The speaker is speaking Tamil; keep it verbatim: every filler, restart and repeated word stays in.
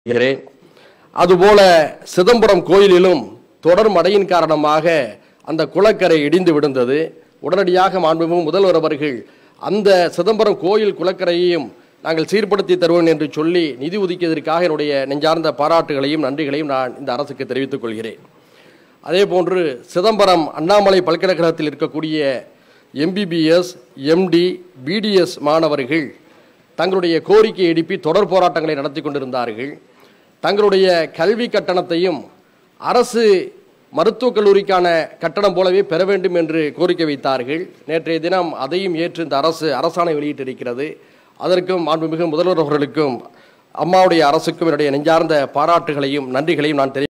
அதுபோல சிதம்பரம் கோயிலிலும் தொடர் மழையின் காரணமாக அந்த குளக்கரை இடிந்து விழுந்தது. உடனடியாக மாண்புமிகு முதல்வர் அவர்கள் அந்த சிதம்பரம் கோயில் குளக்கரையையும் நாங்கள் சீர்படுத்தி தருவோம் என்று சொல்லி நிதி ஒதுக்கியதற்காக என்னுடைய நெஞ்சார்ந்த பாராட்டுகளையும் நன்றிகளையும் நான் இந்த அரசுக்கு தெரிவித்துக் கொள்கிறேன். அதே போன்று சிதம்பரம் அண்ணாமலை பல்கலைக்கழகத்தில் இருக்கக்கூடிய எம்பிபிஎஸ், எம்டி, பிடிஎஸ் மாணவர்கள் தங்களுடைய கோரிக்கையை எழுப்பி தொடர் போராட்டங்களை நடத்தி கொண்டிருந்தார்கள். தங்களுடைய கல்வி கட்டணத்தையும் அரசு மருத்துவக் கல்லூரிக்கான கட்டணம் போலவே பெற வேண்டும் என்று கோரிக்கை வைத்தார்கள். நேற்றைய தினம் அதையும் ஏற்று இந்த அரசு அரசாணை வெளியிட்டிருக்கிறது. அதற்கும் மாண்புமிகு முதல்வர் அவர்களுக்கும் அம்மாவுடைய அரசுக்கும் என்னுடைய நெஞ்சார்ந்த பாராட்டுகளையும் நன்றிகளையும் நான் தெரிவித்துக்